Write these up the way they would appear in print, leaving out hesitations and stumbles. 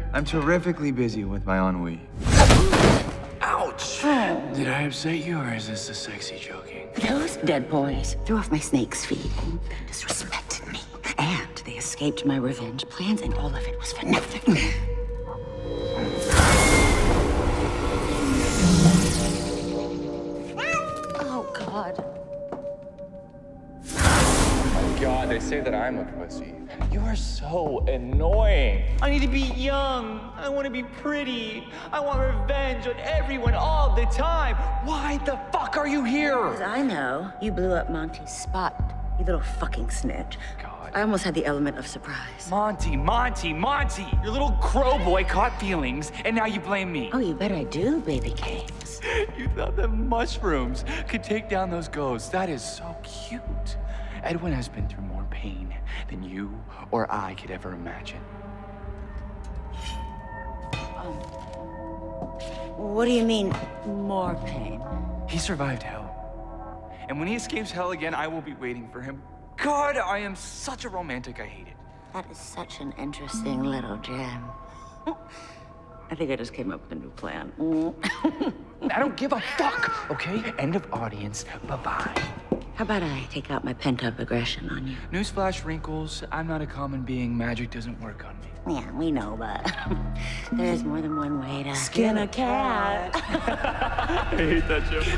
I'm terrifically busy with my ennui. Ouch! Did I upset you, or is this the sexy joking? Those dead boys threw off my snake's feet and disrespected me. And they escaped my revenge plans, and all of it was for nothing. Oh, God. Oh, God, they say that I'm a pussy. You are so annoying. I need to be young. I want to be pretty. I want revenge on everyone all the time. Why the fuck are you here? Because I know you blew up Monty's spot, you little fucking snitch. God. I almost had the element of surprise. Monty! Your little crow boy caught feelings, and now you blame me. Oh, you bet I do, baby cakes. You thought that mushrooms could take down those ghosts. That is so cute. Edwin has been through more pain than you or I could ever imagine. What do you mean, more pain? He survived hell. And when he escapes hell again, I will be waiting for him. God, I am such a romantic, I hate it. That is such an interesting little gem. I think I just came up with a new plan. I don't give a fuck, okay? End of audience, bye-bye. How about I take out my pent-up aggression on you? Newsflash, wrinkles, I'm not a common being. Magic doesn't work on me. Yeah, we know, but there is more than one way to skin a cat. I hate that joke.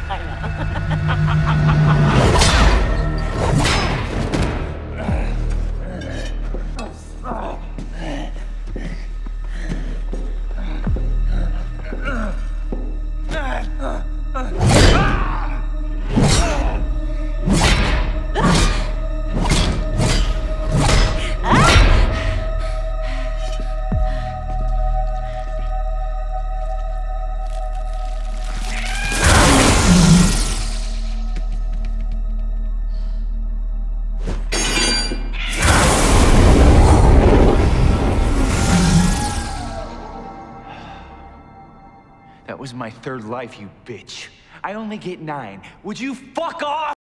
That was my third life, you bitch. I only get 9. Would you fuck off?